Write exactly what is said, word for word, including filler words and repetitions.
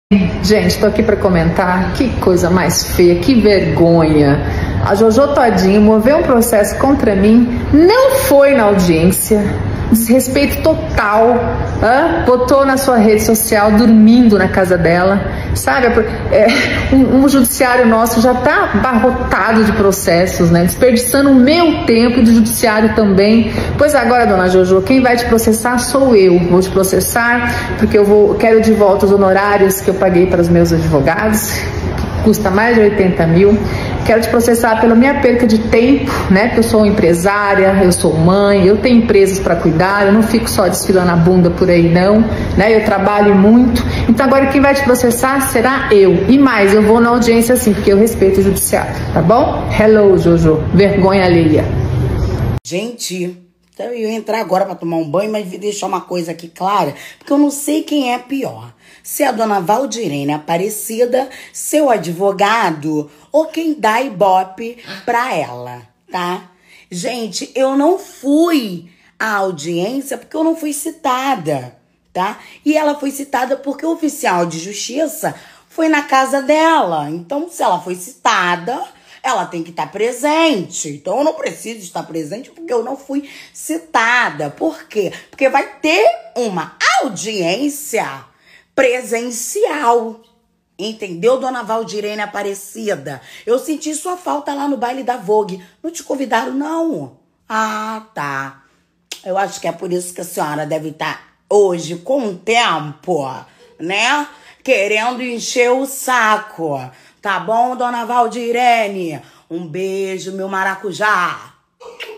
Gente, tô aqui para comentar. Que coisa mais feia, que vergonha. A Jojo Todinho moveu um processo contra mim, não foi na audiência, desrespeito total, hein? Botou na sua rede social, dormindo na casa dela, sabe? É, um, um judiciário nosso já tá abarrotado de processos, né? Desperdiçando o meu tempo e do judiciário também. Pois agora, dona Jojo, quem vai te processar sou eu. Vou te processar porque eu vou, quero de volta os honorários que eu paguei para os meus advogados, que custa mais de oitenta mil. Quero te processar pela minha perca de tempo, né? Porque eu sou empresária, eu sou mãe, eu tenho empresas para cuidar, eu não fico só desfilando a bunda por aí não, né? Eu trabalho muito. Então agora quem vai te processar será eu. E mais, eu vou na audiência sim, porque eu respeito o judiciário, tá bom? Hello, Jojo. Vergonha alheia. Gente, então eu ia entrar agora para tomar um banho, mas deixar uma coisa aqui clara, porque eu não sei quem é pior. Se é a dona Valdirene Aparecida, seu advogado, ou quem dá ibope pra ela, tá? Gente, eu não fui à audiência porque eu não fui citada, tá? E ela foi citada porque o oficial de justiça foi na casa dela. Então, se ela foi citada, ela tem que estar presente. Então, eu não preciso estar presente porque eu não fui citada. Por quê? Porque vai ter uma audiência presencial. Entendeu, dona Valdirene Aparecida? Eu senti sua falta lá no baile da Vogue. Não te convidaram, não? Ah, tá. Eu acho que é por isso que a senhora deve estar hoje com tempo, né? Querendo encher o saco. Tá bom, dona Valdirene? Um beijo, meu maracujá.